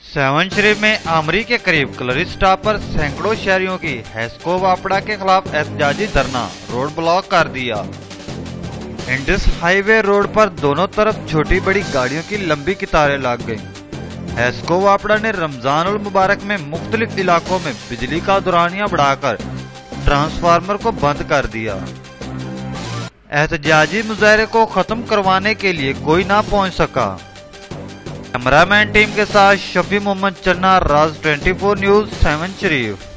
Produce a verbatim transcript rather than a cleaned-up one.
Seven शरीफ में आमरी के करीब क्लरी स्टॉप पर सैकड़ों शहरियों की हेस्को वापड़ा के खिलाफ एहतजाजी धरना, रोड ब्लॉक कर दिया। इंडस हाईवे रोड पर दोनों तरफ छोटी बड़ी गाड़ियों की लंबी कतारें लग गईं। हेस्को वापड़ा ने रमजान उल मुबारक में मुख्तलिफ इलाकों में बिजली का दौरानिया बढ़ाकर ट्रांसफार्मर को बंद कर दिया। एहतजाजी मुजाहरे को खत्म करवाने के लिए कोई ना पहुंच सका। कैमरामैन टीम के साथ शफी मोहम्मद चन्ना, राज चौबीस न्यूज, सेवन शरीफ।